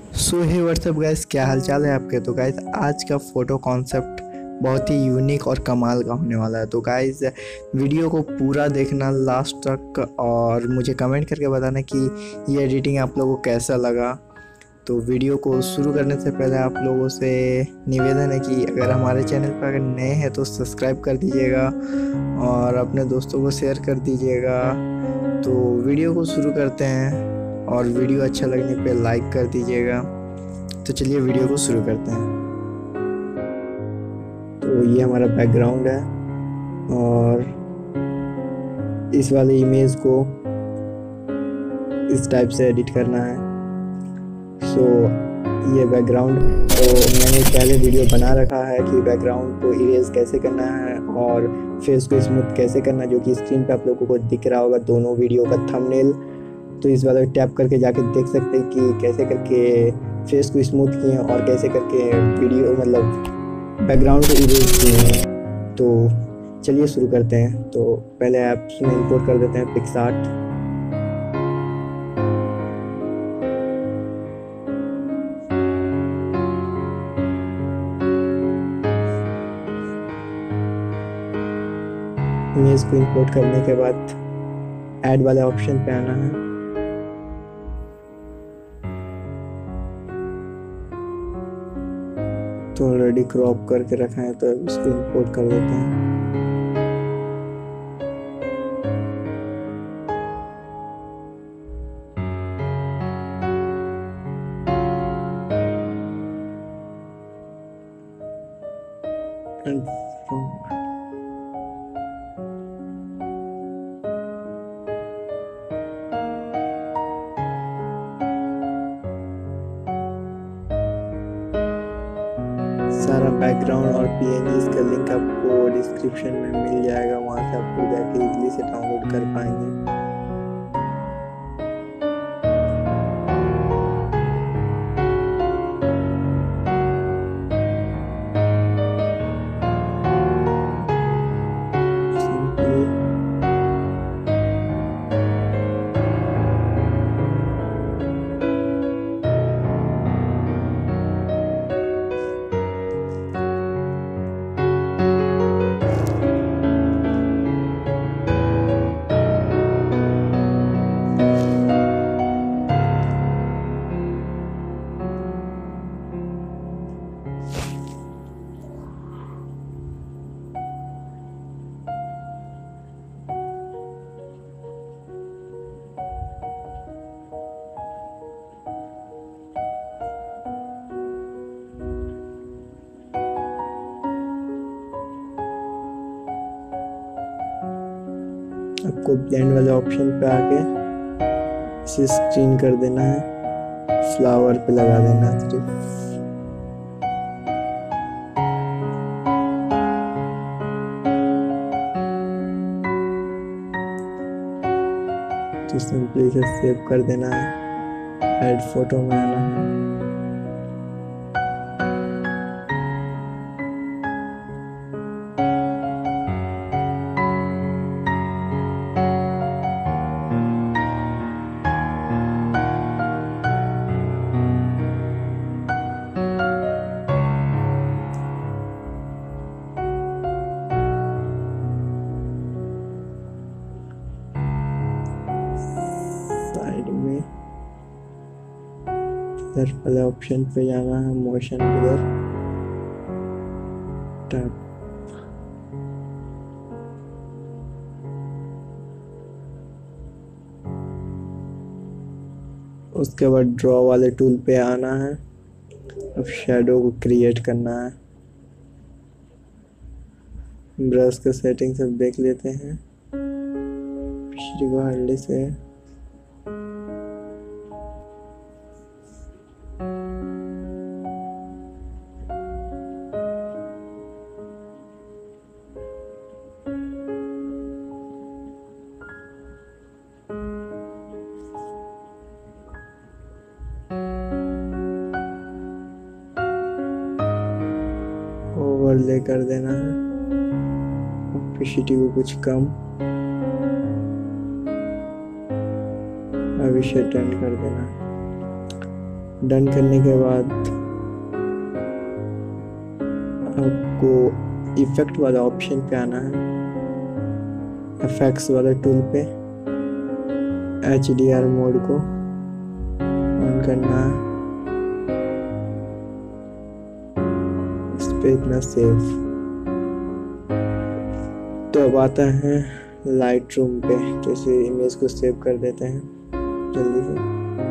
सो हे WhatsApp guys, क्या हाल चाल है आपके। तो गाइस आज का फ़ोटो कॉन्सेप्ट बहुत ही यूनिक और कमाल का होने वाला है। तो गाइस वीडियो को पूरा देखना लास्ट तक और मुझे कमेंट करके बताना कि ये एडिटिंग आप लोगों को कैसा लगा। तो वीडियो को शुरू करने से पहले आप लोगों से निवेदन है कि अगर हमारे चैनल पर अगर नए हैं तो सब्सक्राइब कर दीजिएगा और अपने दोस्तों को शेयर कर दीजिएगा। तो वीडियो को शुरू करते हैं और वीडियो अच्छा लगने पे लाइक कर दीजिएगा। तो चलिए वीडियो को शुरू करते हैं। तो ये हमारा बैकग्राउंड है और इस वाले इमेज को इस टाइप से एडिट करना है। सो ये बैकग्राउंड तो मैंने पहले वीडियो बना रखा है कि बैकग्राउंड को इरेज कैसे करना है और फेस को स्मूथ कैसे करना है, जो कि स्क्रीन पे आप लोगों को दिख रहा होगा दोनों वीडियो का थंबनेल। तो इस वाले टैप करके जाके देख सकते हैं कि कैसे करके फेस को स्मूथ किए हैं और कैसे करके वीडियो मतलब बैकग्राउंड को इरेज किए हैं। तो चलिए शुरू करते हैं। तो पहले ऐप्स में इंपोर्ट कर देते हैं पिक्सआर्ट। इमेज को इंपोर्ट करने के बाद ऐड वाले ऑप्शन पे आना है। तो ऑलरेडी क्रॉप करके रखा है तो इसको इंपोर्ट कर देते हैं। सारा बैकग्राउंड और पीएनजी का लिंक आपको डिस्क्रिप्शन में मिल जाएगा, वहाँ से आपको जाके इजीली से डाउनलोड कर पाएंगे। आपको ब्लेंड वाले ऑप्शन पे आके इसे स्क्रीन कर देना है, फ्लावर पे लगा देना है सिर्फ। तो सिंपली इसे सेव कर देना है, ऐड फोटो में आना है। साइड में इधर वाले ऑप्शन पे जाना है, मोशन ब्लर टैप। उसके बाद ड्रॉ वाले टूल पे आना है। अब शैडो को क्रिएट करना है। ब्रश के सेटिंग सब देख लेते हैं, पिछली को हल्दी से ओवरले कर देना है, ऑपेसिटी को कुछ कम, अब इसे टर्न कर देना है। डन करने के बाद आपको इफेक्ट वाला ऑप्शन पे आना है, एफएक्स वाले टूल पे HDR मोड को ऑन करना है, इस पे इतना सेव। तो अब आता है लाइट रूम पे, तो इसे इमेज को सेव कर देते हैं जल्दी से।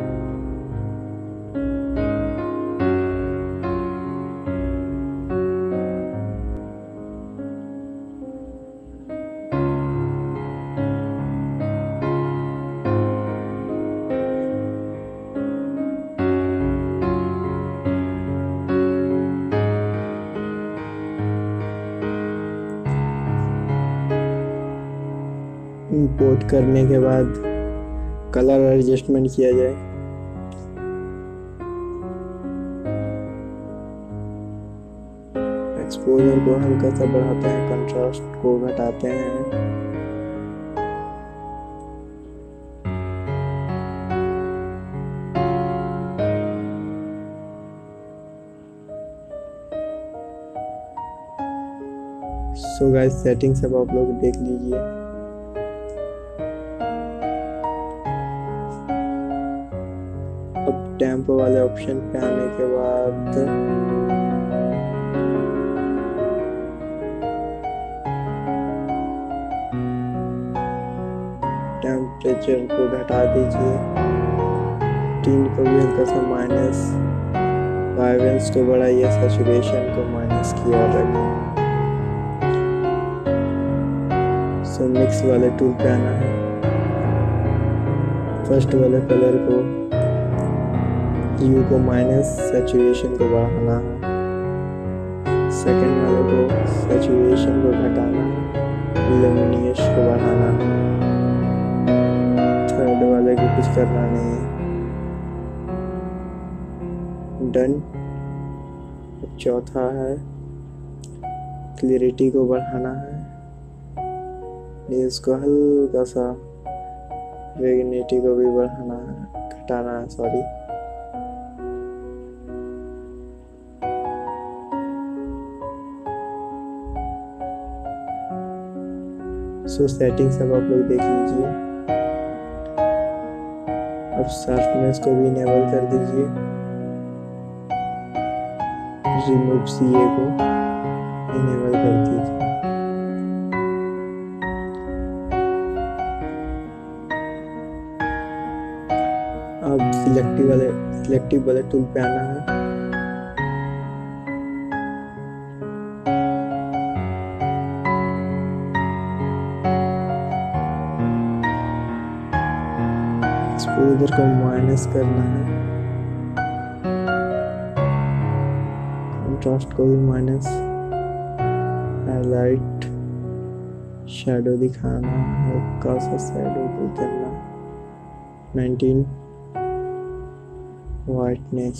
इंपोर्ट करने के बाद कलर एडजस्टमेंट किया जाए। एक्सपोजर को हल्का सा बढ़ाते हैं, कंट्रास्ट को घटाते हैं। सो गाइस सेटिंग सब आप लोग देख लीजिए। अब टेम्पो वाले ऑप्शन पे आने के बाद टेम्परेचर को घटा दीजिए, टीन को भी हल्का सा माइनस, वाइब्रेंस को बढ़ाइए, सैचुरेशन को माइनस की ओर रखें। सो मिक्स वाले टूल पे आना है, फर्स्ट वाले कलर को ह्यू को माइनस, सैचुरेशन को बढ़ाना है, सेकंड वाले को सैचुरेशन को घटाना है, लुमिनियस को बढ़ाना है, थर्ड वाले को कुछ करना नहीं है, डन। अब चौथा है क्लियरिटी को बढ़ाना है, इसको हल्का सा, वेगनिटी को भी बढ़ाना है, घटाना है, सॉरी। सो सेटिंग सब आप लोग देख लीजिए। अब शार्पनेस को भी इनेबल कर दीजिए, रिमूव CA को इनेबल कर दीजिए। अब सिलेक्टिव वाले टूल पे आना है, एक्सपोजर को माइनस करना है, कंट्रास्ट को भी माइनस, हाईलाइट, शैडो दिखाना, हल्का सा शैडो को करना, 19 वाइटनेस।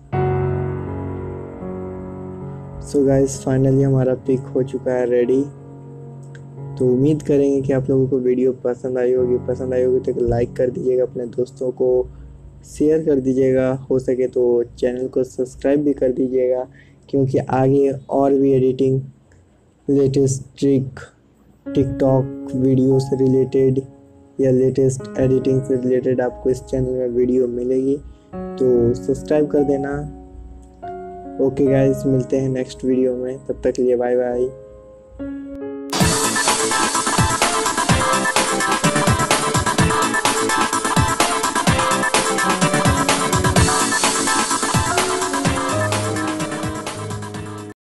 सो गाइस फाइनली हमारा पिक हो चुका है रेडी। तो उम्मीद करेंगे कि आप लोगों को वीडियो पसंद आई होगी। पसंद आई होगी तो लाइक कर दीजिएगा, अपने दोस्तों को शेयर कर दीजिएगा, हो सके तो चैनल को सब्सक्राइब भी कर दीजिएगा, क्योंकि आगे और भी editing, latest trick, TikTok video से रिलेटेड या लेटेस्ट एडिटिंग से रिलेटेड आपको इस चैनल में वीडियो मिलेगी। तो सब्सक्राइब कर देना। ओके गाइस, मिलते हैं नेक्स्ट वीडियो में, तब तक के लिए बाय बाय।